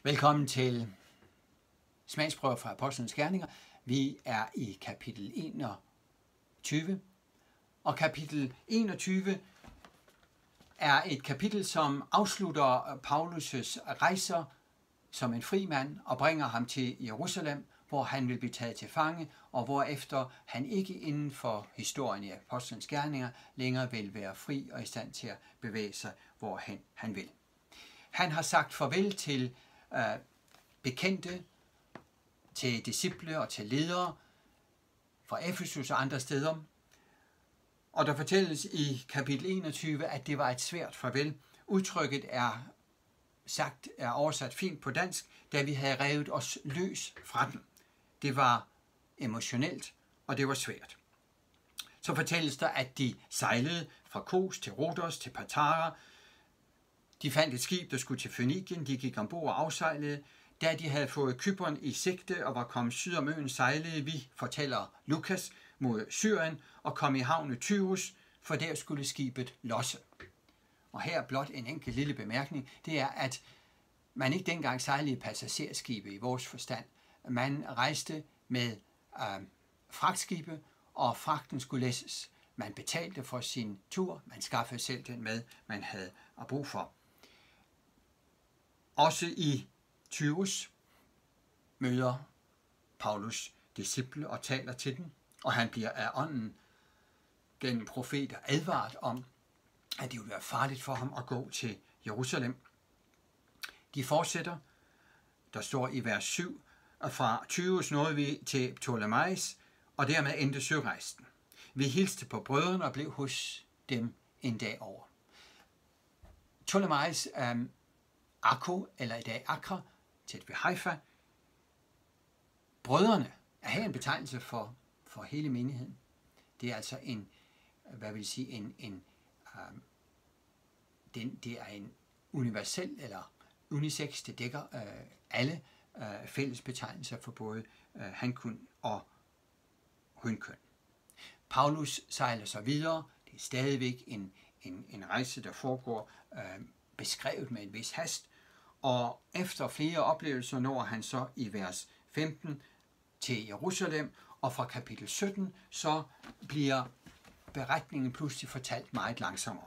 Velkommen til smagsprøver fra Apostlenes Gerninger. Vi er i kapitel 21, og kapitel 21 er et kapitel, som afslutter Paulus' rejser som en fri mand og bringer ham til Jerusalem, hvor han vil blive taget til fange, og hvorefter han ikke inden for historien i Apostlenes Gerninger længere vil være fri og i stand til at bevæge sig, hvorhen han vil. Han har sagt farvel til bekendte, til disciple og til ledere fra Efesus og andre steder. Og der fortælles i kapitel 21, at det var et svært farvel. Udtrykket er oversat fint på dansk, da vi havde revet os løs fra den. Det var emotionelt, og det var svært. Så fortælles der, at de sejlede fra Kos til Rhodos til Patara. De fandt et skib, der skulle til Fønikien. De gik ombord og afsejlede. Da de havde fået Cypern i sigte og var kommet syd om øen, sejlede vi, fortæller Lukas, mod Syrien og kom i havn i Tyrus, for der skulle skibet losse. Og her blot en enkelt lille bemærkning, det er, at man ikke dengang sejlede passagerskibe i vores forstand. Man rejste med fragtskibe, og fragten skulle læsses. Man betalte for sin tur, man skaffede selv den med, man havde brug for. Også i Tyrus møder Paulus disciple og taler til dem, og han bliver af ånden gennem profeter advaret om, at det ville være farligt for ham at gå til Jerusalem. De fortsætter. Der står i vers 7, at fra Tyrus nåede vi til Ptolemais, og dermed endte sørejsen. Vi hilste på brødrene og blev hos dem en dag over. Ptolemais Akko, eller i dag Akra, tæt ved Haifa. Brødrene er her en betegnelse for hele menigheden. Det er altså det er en universel eller unisex, det dækker alle fælles betegnelser for både hankøn og hunkøn. Paulus sejler så videre. Det er stadigvæk en rejse, der foregår beskrevet med en vis hast. Og efter flere oplevelser når han så i vers 15 til Jerusalem, og fra kapitel 17 så bliver beretningen pludselig fortalt meget langsommere.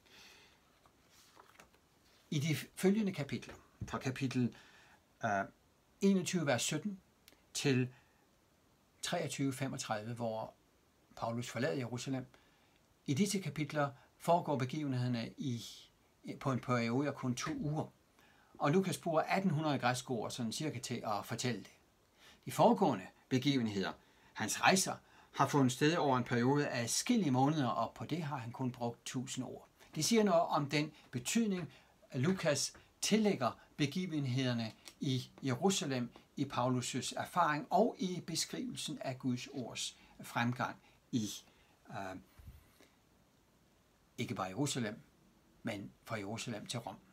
I de følgende kapitler, fra kapitel 21, vers 17 til 23-35, hvor Paulus forlader Jerusalem, i disse kapitler foregår begivenhederne på en periode af kun 2 uger. Og Lukas bruger 1800 græske ord sådan cirka til at fortælle det. De foregående begivenheder, hans rejser, har fundet sted over en periode af adskillige måneder, og på det har han kun brugt 1000 ord. Det siger noget om den betydning, Lukas tillægger begivenhederne i Jerusalem i Paulus' erfaring og i beskrivelsen af Guds ords fremgang i ikke bare Jerusalem, men fra Jerusalem til Rom.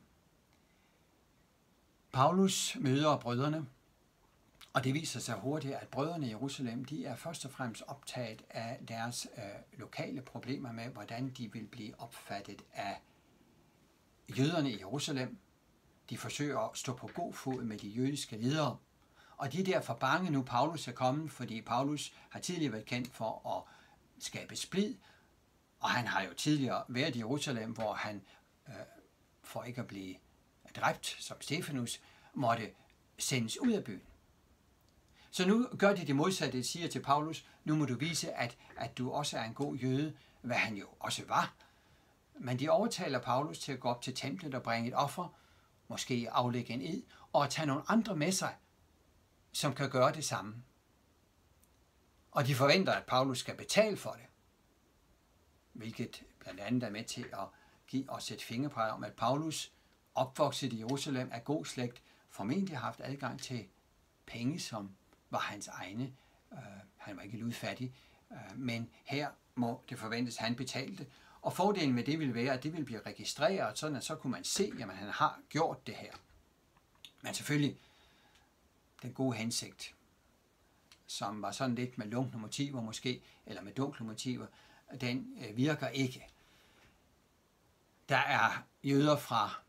Paulus møder brødrene, og det viser sig hurtigt, at brødrene i Jerusalem, de er først og fremmest optaget af deres lokale problemer med, hvordan de vil blive opfattet af jøderne i Jerusalem. De forsøger at stå på god fod med de jødiske ledere, og de er derfor bange nu, Paulus er kommet, fordi Paulus har tidligere været kendt for at skabe splid, og han har jo tidligere været i Jerusalem, hvor han for ikke at blive dræbt som Stefanus, måtte sendes ud af byen. Så nu gør de det modsatte, de siger til Paulus, nu må du vise, at du også er en god jøde, hvad han jo også var. Men de overtaler Paulus til at gå op til templet og bringe et offer, måske aflægge en ed, og tage nogle andre med sig, som kan gøre det samme. Og de forventer, at Paulus skal betale for det, hvilket blandt andet er med til at give os et fingerpeg om, at Paulus, opvokset i Jerusalem af god slægt, formentlig har haft adgang til penge, som var hans egne. Han var ikke ludfattig, men her må det forventes, at han betalte. Og fordelen med det ville være, at det ville blive registreret, sådan at så kunne man se, at han har gjort det her. Men selvfølgelig, den gode hensigt, som var sådan lidt med lunkne motiver måske, eller med dunkle motiver, den virker ikke. Der er jøder fra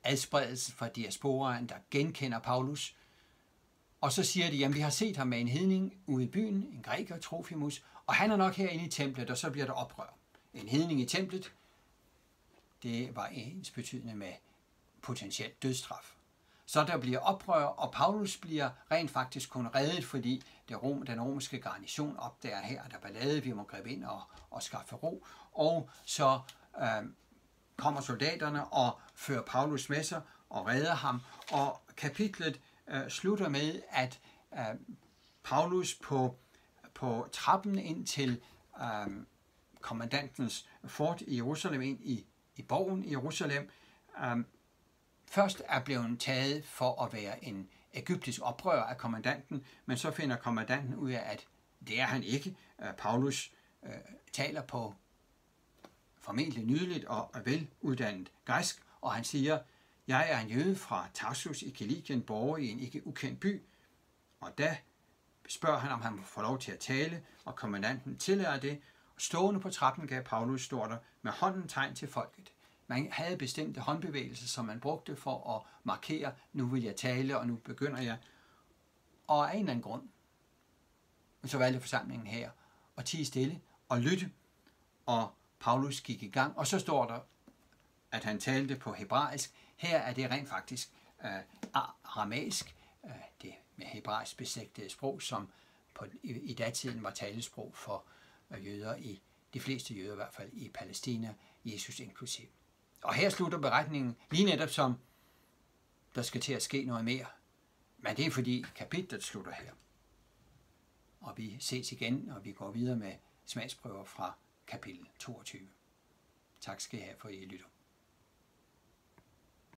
adspredelse fra diasporaen, der genkender Paulus. Og så siger de, jamen vi har set ham med en hedning ude i byen, en græker, Trofimus, og han er nok herinde i templet, og så bliver der oprør. En hedning i templet, det var ensbetydende med potentielt dødsstraf. Så der bliver oprør, og Paulus bliver rent faktisk kun reddet, fordi den romerske garnison opdager her, at der er ballade, vi må gribe ind og skaffe ro. Og så kommer soldaterne og fører Paulus med sig og redder ham. Og kapitlet slutter med, at Paulus på trappen ind til kommandantens fort i Jerusalem, ind i borgen i Jerusalem, først er blevet taget for at være en egyptisk oprører af kommandanten, men så finder kommandanten ud af, at det er han ikke. Paulus taler på formentlig nydeligt og veluddannet græsk, og han siger, jeg er en jøde fra Tarsus i Kilikien, borger i en ikke ukendt by, og da spørger han, om han må få lov til at tale, og kommandanten tillader det. Stående på trappen gav Paulus, står der, med hånden tegn til folket. Man havde bestemte håndbevægelser, som man brugte for at markere, nu vil jeg tale, og nu begynder jeg. Og af en eller anden grund, så valgte forsamlingen her at tie stille og lytte, og Paulus gik i gang, og så står der, at han talte på hebraisk. Her er det rent faktisk aramæisk, det med hebraisk beslægtede sprog, som i datiden var talesprog for jøder de fleste jøder i hvert fald i Palæstina, Jesus inklusiv. Og her slutter beretningen lige netop som der skal til at ske noget mere. Men det er fordi kapitlet slutter her. Og vi ses igen, og vi går videre med smagsprøver fra kapitel 22. Tak skal I have, for at I lytter.